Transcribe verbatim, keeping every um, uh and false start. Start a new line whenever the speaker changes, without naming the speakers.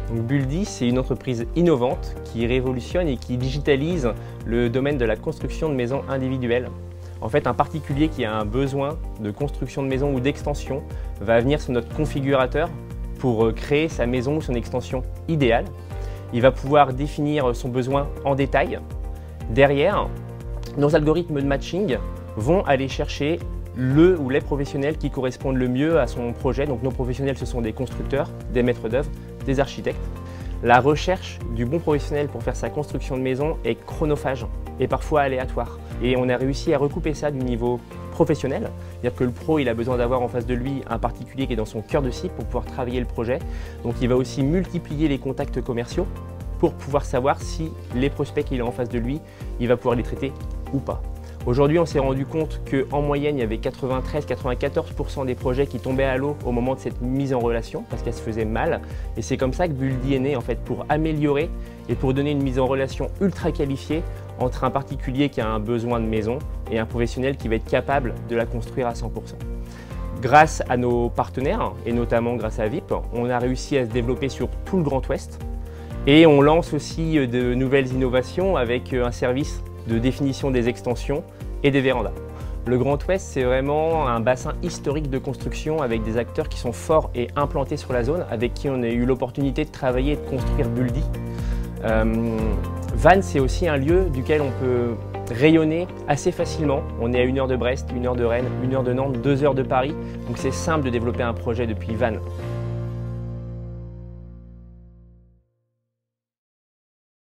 Donc Buldi, c'est une entreprise innovante qui révolutionne et qui digitalise le domaine de la construction de maisons individuelles. En fait, un particulier qui a un besoin de construction de maison ou d'extension va venir sur notre configurateur pour créer sa maison ou son extension idéale. Il va pouvoir définir son besoin en détail. Derrière, nos algorithmes de matching vont aller chercher le ou les professionnels qui correspondent le mieux à son projet. Donc nos professionnels, ce sont des constructeurs, des maîtres d'œuvre, des architectes. La recherche du bon professionnel pour faire sa construction de maison est chronophage et parfois aléatoire. Et on a réussi à recouper ça du niveau professionnel, c'est-à-dire que le pro, il a besoin d'avoir en face de lui un particulier qui est dans son cœur de cible pour pouvoir travailler le projet. Donc il va aussi multiplier les contacts commerciaux pour pouvoir savoir si les prospects qu'il a en face de lui, il va pouvoir les traiter ou pas. Aujourd'hui, on s'est rendu compte qu'en moyenne, il y avait quatre-vingt-treize à quatre-vingt-quatorze pour cent des projets qui tombaient à l'eau au moment de cette mise en relation parce qu'elle se faisait mal. Et c'est comme ça que Buldi est né, en fait, pour améliorer et pour donner une mise en relation ultra qualifiée entre un particulier qui a un besoin de maison et un professionnel qui va être capable de la construire à cent pour cent. Grâce à nos partenaires, et notamment grâce à V I P, on a réussi à se développer sur tout le Grand Ouest. Et on lance aussi de nouvelles innovations avec un service de définition des extensions et des vérandas. Le Grand Ouest, c'est vraiment un bassin historique de construction avec des acteurs qui sont forts et implantés sur la zone, avec qui on a eu l'opportunité de travailler et de construire Buldi. Euh, Vannes, c'est aussi un lieu duquel on peut rayonner assez facilement. On est à une heure de Brest, une heure de Rennes, une heure de Nantes, deux heures de Paris. Donc c'est simple de développer un projet depuis Vannes.